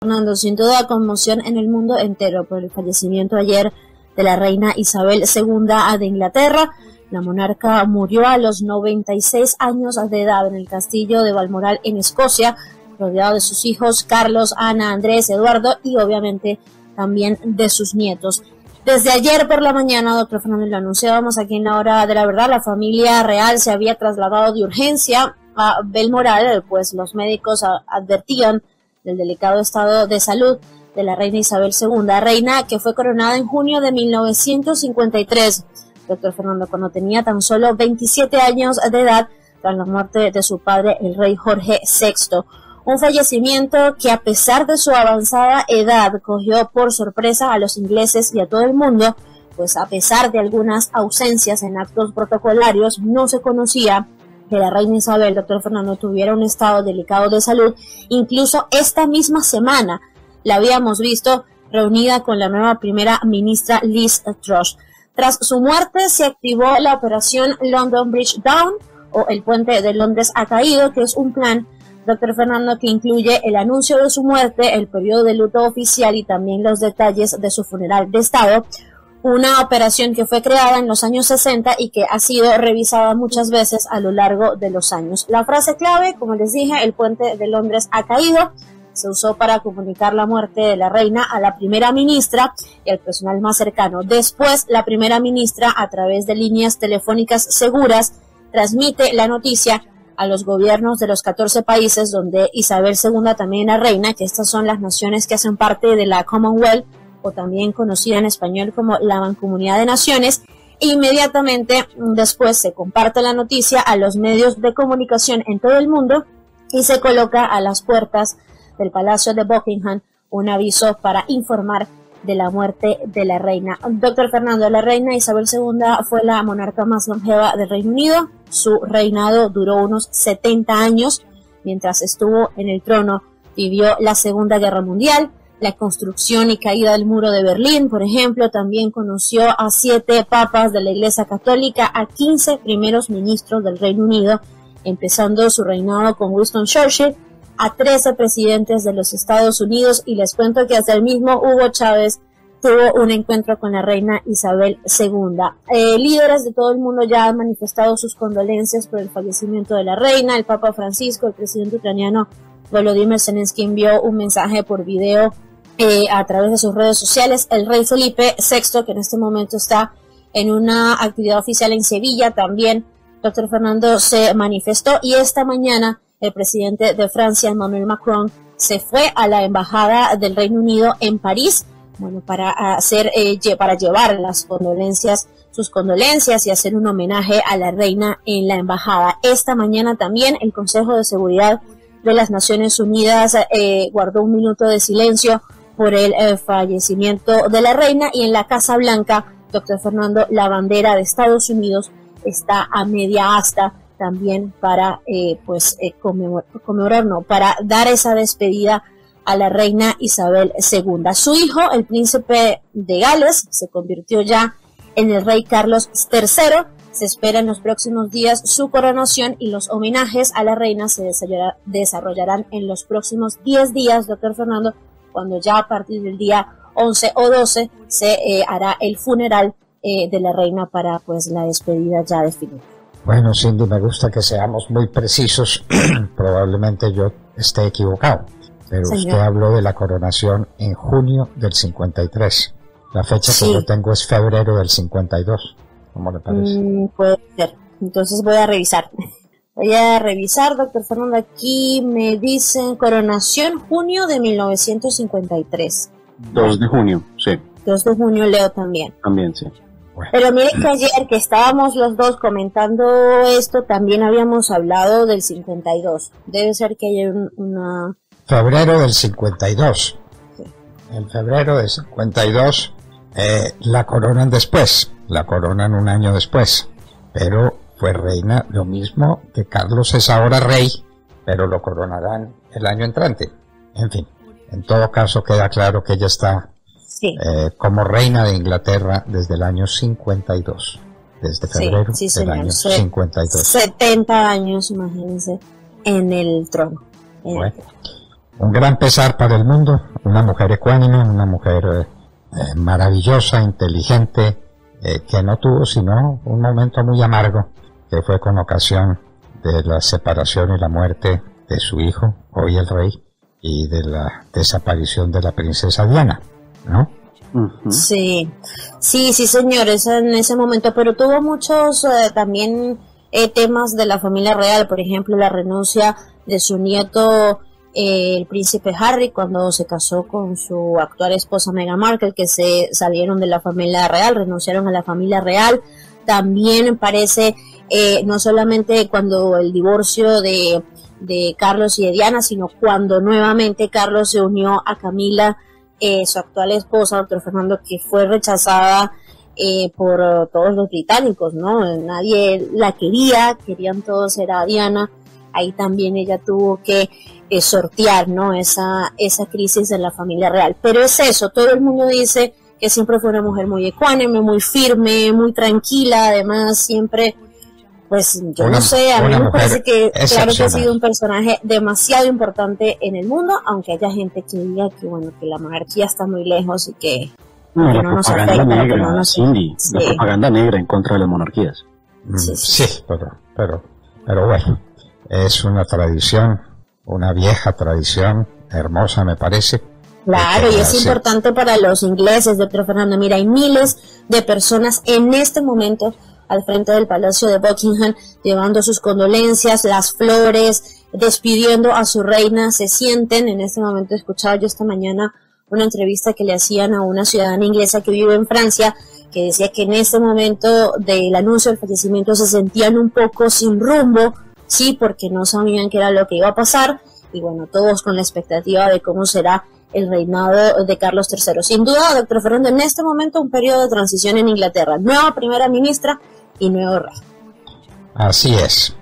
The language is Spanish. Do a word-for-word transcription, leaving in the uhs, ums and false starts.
Fernando, sin duda conmoción en el mundo entero por el fallecimiento ayer de la reina Isabel segunda de Inglaterra. La monarca murió a los noventa y seis años de edad en el castillo de Balmoral en Escocia, rodeado de sus hijos Carlos, Ana, Andrés, Eduardo y obviamente también de sus nietos. Desde ayer por la mañana, doctor Fernando, lo anunciábamos aquí en la hora de la verdad, la familia real se había trasladado de urgencia a Balmoral, pues los médicos advertían del delicado estado de salud de la reina Isabel segunda, reina que fue coronada en junio de mil novecientos cincuenta y tres, doctor Fernando, cuando tenía tan solo veintisiete años de edad, tras la muerte de su padre, el rey Jorge sexto. Un fallecimiento que, a pesar de su avanzada edad, cogió por sorpresa a los ingleses y a todo el mundo, pues a pesar de algunas ausencias en actos protocolarios, no se conocía que la reina Isabel, doctor Fernando, tuviera un estado delicado de salud. Incluso esta misma semana la habíamos visto reunida con la nueva primera ministra Liz Truss. Tras su muerte se activó la operación London Bridge Down, o el puente de Londres ha caído, que es un plan, doctor Fernando, que incluye el anuncio de su muerte, el periodo de luto oficial y también los detalles de su funeral de estado. Una operación que fue creada en los años sesenta y que ha sido revisada muchas veces a lo largo de los años. La frase clave, como les dije, el puente de Londres ha caído, se usó para comunicar la muerte de la reina a la primera ministra y al personal más cercano. Después, la primera ministra, a través de líneas telefónicas seguras, transmite la noticia a los gobiernos de los catorce países donde Isabel segunda también era reina, que estas son las naciones que hacen parte de la Commonwealth, o también conocida en español como la Mancomunidad de Naciones. Inmediatamente después se comparte la noticia a los medios de comunicación en todo el mundo y se coloca a las puertas del Palacio de Buckingham un aviso para informar de la muerte de la reina. Doctor Fernando, la reina Isabel segunda fue la monarca más longeva del Reino Unido. Su reinado duró unos setenta años. Mientras estuvo en el trono, vivió la Segunda Guerra Mundial, la construcción y caída del muro de Berlín, por ejemplo. También conoció a siete papas de la Iglesia Católica, a quince primeros ministros del Reino Unido, empezando su reinado con Winston Churchill, a trece presidentes de los Estados Unidos, y les cuento que hasta el mismo Hugo Chávez tuvo un encuentro con la reina Isabel segunda. Eh, líderes de todo el mundo ya han manifestado sus condolencias por el fallecimiento de la reina. El Papa Francisco, el presidente ucraniano Volodymyr Zelensky envió un mensaje por video eh, a través de sus redes sociales. El rey Felipe sexto, que en este momento está en una actividad oficial en Sevilla, también, doctor Fernando, se manifestó, y esta mañana el presidente de Francia, Emmanuel Macron, se fue a la embajada del Reino Unido en París, bueno, para hacer, eh, para llevar las condolencias, sus condolencias y hacer un homenaje a la reina en la embajada. Esta mañana también el Consejo de Seguridad de las Naciones Unidas eh, guardó un minuto de silencio por el eh, fallecimiento de la reina, y en la Casa Blanca, doctor Fernando, la bandera de Estados Unidos está a media asta también para eh, pues eh, conmemorar, conmemorar, no, para dar esa despedida a la reina Isabel segunda. Su hijo, el príncipe de Gales, se convirtió ya en el rey Carlos tercero. Se espera en los próximos días su coronación, y los homenajes a la reina se desarrollarán en los próximos diez días, doctor Fernando, cuando ya a partir del día once o doce se eh, hará el funeral eh, de la reina para pues la despedida ya definitiva. Bueno, Cindy, me gusta que seamos muy precisos. Probablemente yo esté equivocado, pero Señor, usted habló de la coronación en junio del cincuenta y tres. La fecha sí que yo tengo es febrero del cincuenta y dos. ¿Cómo le parece? Mm, puede ser. Entonces voy a revisar. Voy a revisar, doctor Fernando. Aquí me dicen coronación junio de mil novecientos cincuenta y tres. dos de junio, sí. dos de junio leo también. También, sí. Bueno. Pero mire que ayer que estábamos los dos comentando esto, también habíamos hablado del cincuenta y dos. Debe ser que hay un, una... Febrero del cincuenta y dos. Sí. En febrero del cincuenta y dos eh, la coronan después. La coronan un año después. Pero fue reina, lo mismo que Carlos es ahora rey, pero lo coronarán el año entrante. En fin, en todo caso queda claro que ella está sí. eh, como reina de Inglaterra desde el año cincuenta y dos. Desde febrero sí, sí, del señor. año cincuenta y dos. setenta años, imagínense, en el trono. En bueno. el trono. un gran pesar para el mundo, una mujer ecuánime, una mujer eh, eh, maravillosa, inteligente, eh, que no tuvo sino un momento muy amargo, que fue con ocasión de la separación y la muerte de su hijo, hoy el rey, y de la desaparición de la princesa Diana, ¿no? Uh-huh. Sí, sí, sí, señores, en ese momento, pero tuvo muchos eh, también eh, temas de la familia real, por ejemplo, la renuncia de su nieto, eh, el príncipe Harry, cuando se casó con su actual esposa Meghan Markle, que se salieron de la familia real, renunciaron a la familia real. También parece, eh, no solamente cuando el divorcio de de Carlos y de Diana, sino cuando nuevamente Carlos se unió a Camila, eh, su actual esposa, doctor Fernando, que fue rechazada eh, por uh, todos los británicos, ¿no? Nadie la quería, querían todos era a Diana. Ahí también ella tuvo que eh, sortear, ¿no? Esa, esa crisis en la familia real. Pero es eso, todo el mundo dice que siempre fue una mujer muy ecuánime, muy firme, muy tranquila, además siempre... Pues yo una, no sé, a mí me parece que claro que ha sido un personaje demasiado importante en el mundo, aunque haya gente que diga que bueno, que la monarquía está muy lejos y que no, que la no nos propaganda afecta, negra, no nos... Cindy, sí. la propaganda negra en contra de las monarquías. Sí, sí, sí, pero, pero, pero bueno, es una tradición, una vieja tradición, hermosa me parece. Claro, y es importante para los ingleses, doctor Fernando. Mira, hay miles de personas en este momento al frente del Palacio de Buckingham, llevando sus condolencias, las flores, despidiendo a su reina. Se sienten, en este momento escuchaba yo esta mañana una entrevista que le hacían a una ciudadana inglesa que vive en Francia, que decía que en este momento del anuncio del fallecimiento se sentían un poco sin rumbo, sí, porque no sabían qué era lo que iba a pasar, y bueno, todos con la expectativa de cómo será el reinado de Carlos tercero. Sin duda, doctor Fernando, en este momento un periodo de transición en Inglaterra, nueva primera ministra y nuevo rey. Así es.